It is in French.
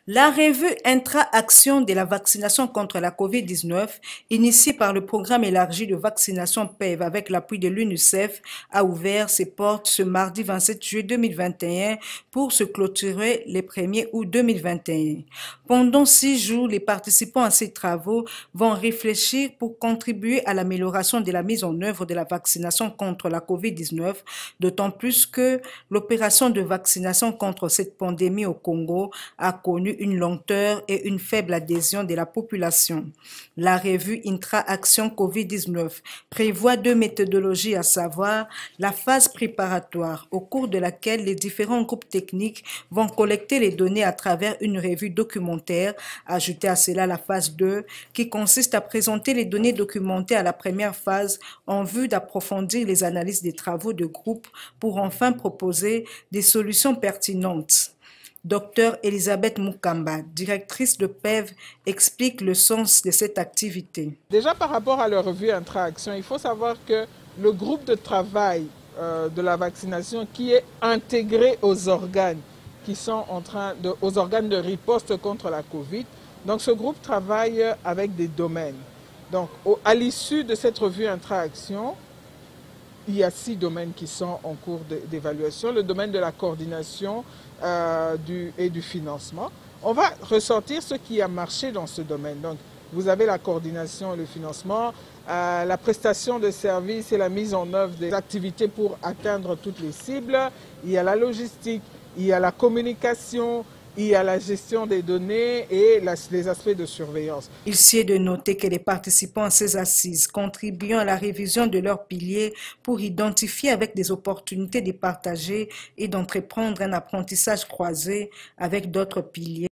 La revue Intra-Action de la vaccination contre la COVID-19, initiée par le programme élargi de vaccination PEV avec l'appui de l'UNICEF, a ouvert ses portes ce mardi 27 juillet 2021 pour se clôturer le 1er août 2021. Pendant 6 jours, les participants à ces travaux vont réfléchir pour contribuer à l'amélioration de la mise en œuvre de la vaccination contre la COVID-19, d'autant plus que l'opération de vaccination contre cette pandémie au Congo a connu une lenteur et une faible adhésion de la population. La revue Intra-Action COVID-19 prévoit 2 méthodologies, à savoir la phase préparatoire, au cours de laquelle les différents groupes techniques vont collecter les données à travers une revue documentaire, ajoutée à cela la phase 2, qui consiste à présenter les données documentées à la première phase en vue d'approfondir les analyses des travaux de groupe pour enfin proposer des solutions pertinentes. Dr Elisabeth Mukamba, directrice de PEV, explique le sens de cette activité. Déjà par rapport à la revue Intra-Action, il faut savoir que le groupe de travail de la vaccination qui est intégré aux organes qui sont aux organes de riposte contre la Covid. Donc ce groupe travaille avec des domaines. Donc à l'issue de cette revue Intra-Action, il y a 6 domaines qui sont en cours d'évaluation. Le domaine de la coordination et du financement. On va ressortir ce qui a marché dans ce domaine. Donc, vous avez la coordination et le financement, la prestation de services et la mise en œuvre des activités pour atteindre toutes les cibles. Il y a la logistique, il y a la communication, il y a la gestion des données et les aspects de surveillance. Il sied de noter que les participants à ces assises contribuent à la révision de leurs piliers pour identifier avec des opportunités de partager et d'entreprendre un apprentissage croisé avec d'autres piliers.